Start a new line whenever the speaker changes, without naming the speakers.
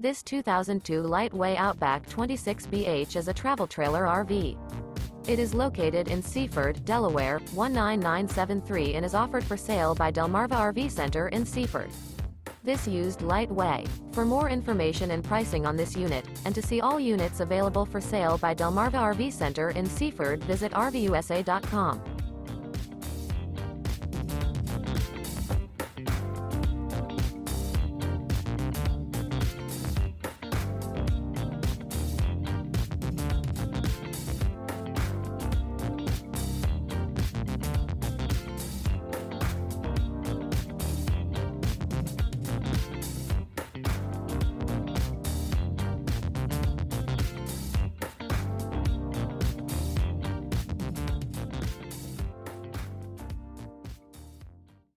This 2002 Lite Outback 26BH is a travel trailer RV. It is located in Seaford, Delaware, 19973 and is offered for sale by Delmarva RV Center in Seaford. This used Lite. For more information and pricing on this unit, and to see all units available for sale by Delmarva RV Center in Seaford, visit RVUSA.com.